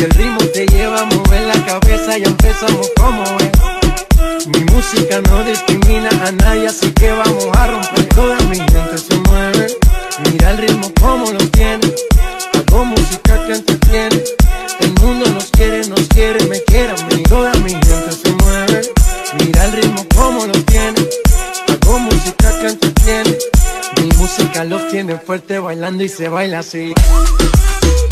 el ritmo te lleva a mover la cabeza, ya empezamos como es. Mi música no discrimina a nadie, así que vamos a romper. Toda mi gente se mueve, mira el ritmo como lo tiene. Hago música que entretiene, el mundo nos quiere, me quiere a mí. Toda mi gente se mueve, mira el ritmo como lo tiene. Hago música que entretiene, mi música los tiene fuerte bailando y se baila así.